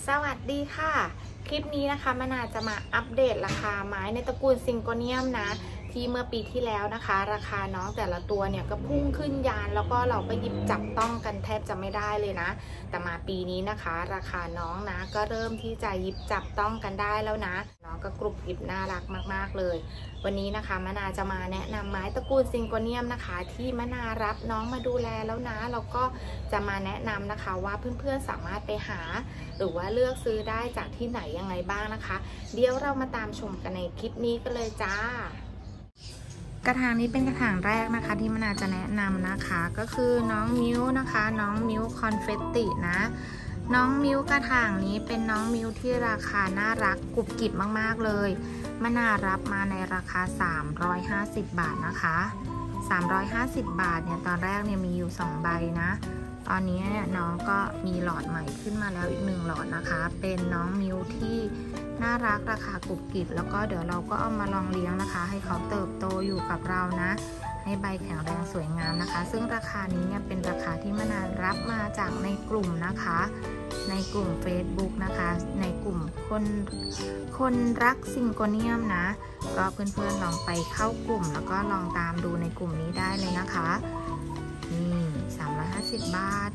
สวัสดีค่ะคลิปนี้นะคะมะนาวจะมาอัปเดตราคาไม้ในตระกูลซิงโกเนียมนะที่เมื่อปีที่แล้วนะคะราคาน้องแต่ละตัวเนี่ยก็พุ่งขึ้นยานแล้วก็เราก็หยิบจับต้องกันแทบจะไม่ได้เลยนะแต่มาปีนี้นะคะราคาน้องนะก็เริ่มที่จะหยิบจับต้องกันได้แล้วนะน้องก็กรุบกริบน่ารักมากๆเลยวันนี้นะคะมะนาวจะมาแนะนำไม้ตระกูลซิงโกเนียมนะคะที่มะนาวรับน้องมาดูแลแล้วนะเราก็จะมาแนะนำนะคะว่าเพื่อนๆสามารถไปหาหรือว่าเลือกซื้อได้จากที่ไหนยังไงบ้างนะคะเดี๋ยวเรามาตามชมกันในคลิปนี้กันเลยจ้ากระถางนี้เป็นกระถางแรกนะคะที่มะนาวจะแนะนำนะคะก็คือน้องมิวนะคะน้องมิวคอนเฟตตินะน้องมิวกระถางนี้เป็นน้องมิวที่ราคาน่ารักกรุบกริบมากๆเลยมะนาวรับมาในราคา350 บาทนะคะ350 บาทเนี่ยตอนแรกเนี่ยมีอยู่2ใบนะตอนนี้เนี่ยน้องก็มีหลอดใหม่ขึ้นมาแล้วอีก1หลอดนะคะเป็นน้องมิวที่น่ารักราคากรุบกริบแล้วก็เดี๋ยวเราก็เอามาลองเลี้ยงนะคะให้เขาเติบโตอยู่กับเรานะให้ใบแข็งแรงสวยงามนะคะซึ่งราคานี้เนี่ยเป็นราคาที่มะนาวรับมาจากในกลุ่มนะคะในกลุ่ม Facebook นะคะในกลุ่มคนรักซิงโกเนียมนะก็เพื่อนๆลองไปเข้ากลุ่มแล้วก็ลองตามดูในกลุ่มนี้ได้เลยนะคะนี่350 บาท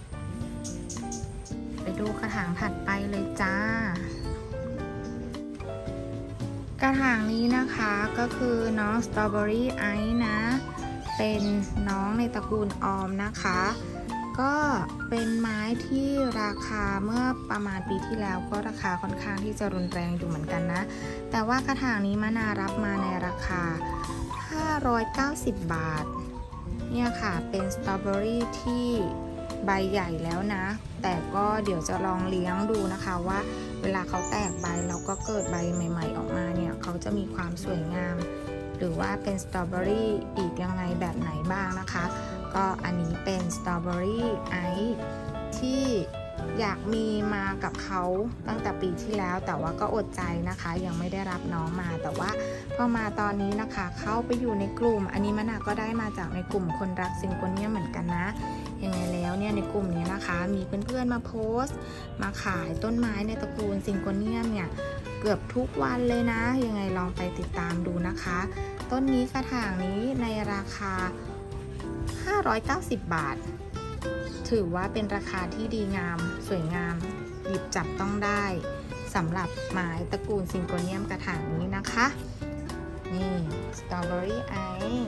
ไปดูกระถางถัดไปเลยจ้ากระถางนี้นะคะก็คือน้องสตรอเบอรี่ไอซ์นะเป็นน้องในตระกูลออมนะคะก็เป็นไม้ที่ราคาเมื่อประมาณปีที่แล้วก็ราคาค่อนข้างที่จะรุนแรงอยู่เหมือนกันนะแต่ว่ากระถางนี้มะนาวรับมาในราคา590 บาทเนี่ยค่ะเป็นสตรอเบอรี่ที่ใบใหญ่แล้วนะแต่ก็เดี๋ยวจะลองเลี้ยงดูนะคะว่าเวลาเขาแตกใบแล้วก็เกิดใบใหม่ๆออกมาเนี่ยเขาจะมีความสวยงามหรือว่าเป็นสตรอเบอรี่อีกยังไงแบบไหนบ้างนะคะก็อันนี้เป็นสตรอเบอรี่ไอซ์ที่อยากมีมากับเขาตั้งแต่ปีที่แล้วแต่ว่าก็อดใจนะคะยังไม่ได้รับน้องมาแต่ว่าพอมาตอนนี้นะคะเข้าไปอยู่ในกลุ่มอันนี้มะนาวก็ได้มาจากในกลุ่มคนรักซิงโกเนียมเหมือนกันนะยังไงแล้วเนี่ยในกลุ่มนี้นะคะมีเพื่อนๆมาโพสต์มาขายต้นไม้ในตระกูลซิงโกเนียมเนี่ยเกือบทุกวันเลยนะยังไงลองไปติดตามดูนะคะต้นนี้กระถางนี้ในราคา590 บาทถือว่าเป็นราคาที่ดีงามสวยงามหยิบจับต้องได้สำหรับไม้ตระกูลซิงโกเนียมกระถางนี้นะคะนี่สตรอเบอรี่ไอซ์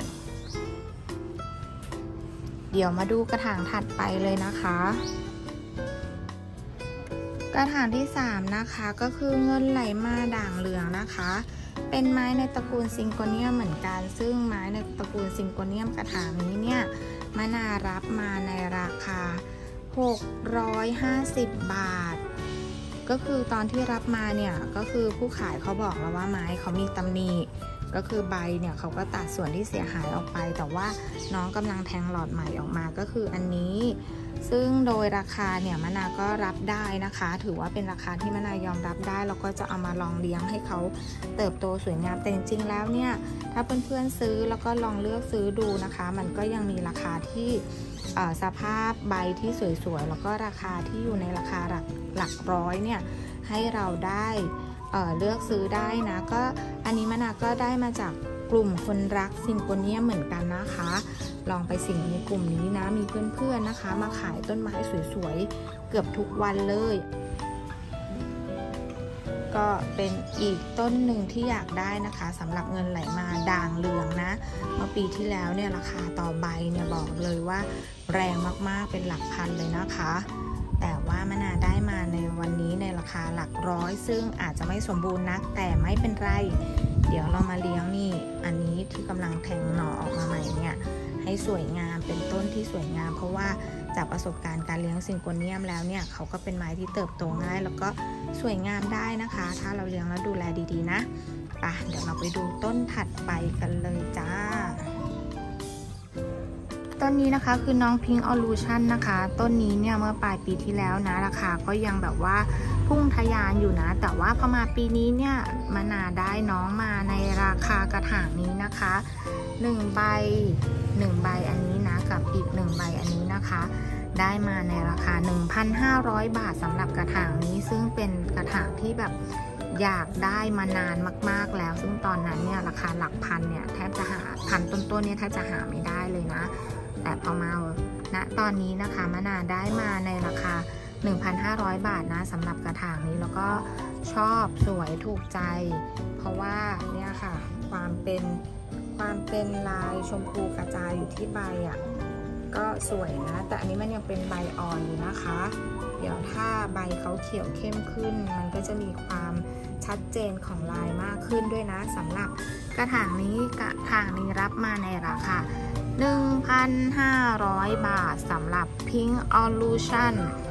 เดี๋ยวมาดูกระถางถัดไปเลยนะคะกระถางที่3นะคะก็คือเงินไหลมาด่างเหลืองนะคะเป็นไม้ในตระกูลซิงโกเนียมเหมือนกันซึ่งไม้ในตระกูลซิงโกเนียมกระถางนี้เนี่ยมะนาวรับมาในราคา650 บาทก็คือตอนที่รับมาเนี่ยก็คือผู้ขายเขาบอกแล้วว่าไม้เขามีตำหนิก็คือใบเนี่ยเขาก็ตัดส่วนที่เสียหายออกไปแต่ว่าน้องกำลังแทงหลอดใหม่ออกมาก็คืออันนี้ซึ่งโดยราคาเนี่ยมะนาวก็รับได้นะคะถือว่าเป็นราคาที่มะนาวยอมรับได้แล้วก็จะเอามาลองเลี้ยงให้เขาเติบโตสวยงามแต่จริงๆแล้วเนี่ยถ้าเพื่อนๆซื้อแล้วก็ลองเลือกซื้อดูนะคะมันก็ยังมีราคาที่สภาพใบที่สวยๆแล้วก็ราคาที่อยู่ในราคาหลักร้อยเนี่ยให้เราได้เลือกซื้อได้นะก็อันนี้มะนาวก็ได้มาจากกลุ่มคนรักซิงโกเนียมเหมือนกันนะคะลองไปสิ่งในกลุ่มนี้นะมีเพื่อนๆนะคะมาขายต้นไม้สวยๆเกือบทุกวันเลยก็เป็นอีกต้นหนึ่งที่อยากได้นะคะสำหรับเงินไหลมาด่างเหลืองนะเมื่อปีที่แล้วเนี่ยราคาต่อใบเนี่ยบอกเลยว่าแรงมากๆเป็นหลักพันเลยนะคะแต่ว่ามะนาวได้มาในวันนี้ในราคาหลักร้อยซึ่งอาจจะไม่สมบูรณ์นักแต่ไม่เป็นไรเดี๋ยวเรามาเลี้ยงนี่อันนี้ที่กำลังแทงหน่อออกมาใหม่เนี่ยให้สวยงามเป็นต้นที่สวยงามเพราะว่าจากประสบการณ์การเลี้ยงซิงโกเนียมแล้วเนี่ยเขาก็เป็นไม้ที่เติบโตง่ายแล้วก็สวยงามได้นะคะถ้าเราเลี้ยงแล้วดูแลดีๆนะป่ะเดี๋ยวเราไปดูต้นถัดไปกันเลยจ้าต้นนี้นะคะคือน้องพิงค์ออลูชันนะคะต้นนี้เนี่ยเมื่อปลายปีที่แล้วนะราคาก็ยังแบบว่าพุ่งทะยานอยู่นะแต่ว่าพอมาปีนี้เนี่ยมะนาวได้น้องมาในราคากระถางนี้นะคะ1 ใบอันนี้นะกับอีก1 ใบอันนี้นะคะได้มาในราคา 1,500 บาทสำหรับกระถางนี้ซึ่งเป็นกระถางที่แบบอยากได้มานานมากๆแล้วซึ่งตอนนั้นเนี่ยราคาหลักพันเนี่ยแทบจะหาพันต้นๆเนี่ยแทบจะหาไม่ได้เลยนะแต่พอมาณตอนนี้นะคะมะนาวได้มาในราคา 1,500 บาทนะสำหรับกระถางนี้แล้วก็ชอบสวยถูกใจเพราะว่าเนี่ยค่ะความเป็นลายชมพูกระจายอยู่ที่ใบอ่ะก็สวยนะแต่อันนี้มันยังเป็นใบอ่อนอยู่นะคะเดี๋ยวถ้าใบเขาเขียวเข้มขึ้นมันก็จะมีความชัดเจนของลายมากขึ้นด้วยนะสำหรับกระถางนี้รับมาในราคา 1,500 บาทสำหรับ Pink Illusion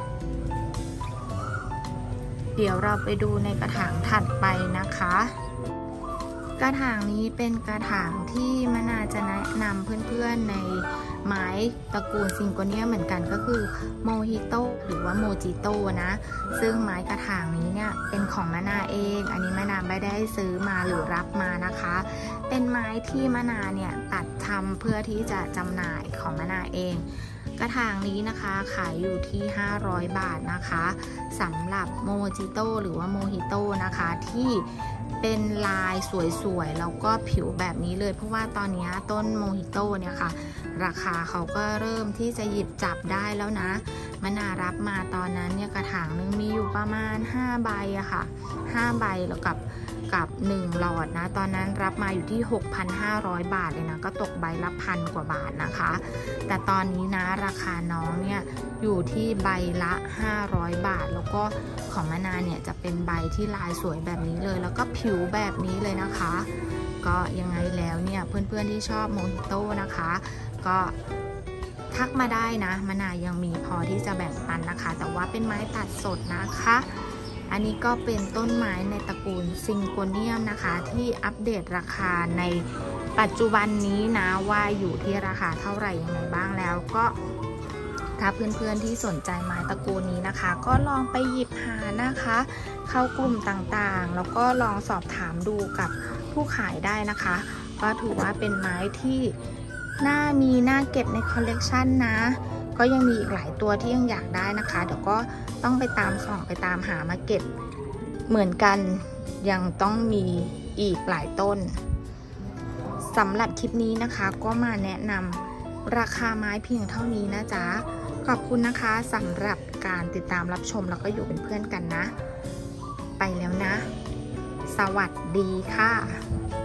เดี๋ยวเราไปดูในกระถางถัดไปนะคะกระถางนี้เป็นกระถางที่มะนาวจะแนะนำเพื่อนๆในไม้ตระกูลซิงโกเนียเหมือนกันก็คือโมฮิโตหรือว่าโมจิโตนะซึ่งไม้กระถางนี้เนี่ยเป็นของมะนาวเองอันนี้มะนาวไม่ได้ซื้อมาหรือรับมานะคะเป็นไม้ที่มะนาวเนี่ยตัดทำเพื่อที่จะจำหน่ายของมะนาวเองกระถางนี้นะคะขายอยู่ที่500 บาทนะคะสำหรับโมจิโตหรือว่าโมฮิโตนะคะที่เป็นลายสวยๆแล้วก็ผิวแบบนี้เลยเพราะว่าตอนนี้ต้นโมฮิโตเนี่ยค่ะราคาเขาก็เริ่มที่จะหยิบจับได้แล้วนะมะนาวรับมาตอนนั้นเนี่ยกระถางนึงมีอยู่ประมาณ5ใบอะค่ะ5ใบแล้วกับ1หลอดนะตอนนั้นรับมาอยู่ที่ 6,500 บาทเลยนะก็ตกใบละ1,000 กว่าบาทนะคะแต่ตอนนี้นะราคาน้องเนี่ยอยู่ที่ใบละ500 บาทแล้วก็ของมะนาวเนี่ยจะเป็นใบที่ลายสวยแบบนี้เลยแล้วก็ผิวแบบนี้เลยนะคะก็ยังไงแล้วเนี่ยเพื่อนๆที่ชอบโมฮิโต้นะคะก็ทักมาได้นะมะนาวยังมีพอที่จะแบ่งปันนะคะแต่ว่าเป็นไม้ตัดสดนะคะอันนี้ก็เป็นต้นไม้ในตระกูลซิงโกเนียมนะคะที่อัปเดตราคาในปัจจุบันนี้นะว่าอยู่ที่ราคาเท่าไหร่ยังไงบ้างแล้วก็ถ้าเพื่อนๆที่สนใจไม้ตระกูลนี้นะคะก็ลองไปหยิบหานะคะเข้ากลุ่มต่างๆแล้วก็ลองสอบถามดูกับผู้ขายได้นะคะก็ถือว่าเป็นไม้ที่น่าเก็บในคอลเลกชันนะก็ยังมีอีกหลายตัวที่ยังอยากได้นะคะเดี๋ยวก็ต้องไปตามส่องไปตามหามาเก็บเหมือนกันยังต้องมีอีกหลายต้นสำหรับคลิปนี้นะคะก็มาแนะนำราคาไม้เพียงเท่านี้นะจ๊ะขอบคุณนะคะสำหรับการติดตามรับชมแล้วก็อยู่เป็นเพื่อนกันนะไปแล้วนะสวัสดีค่ะ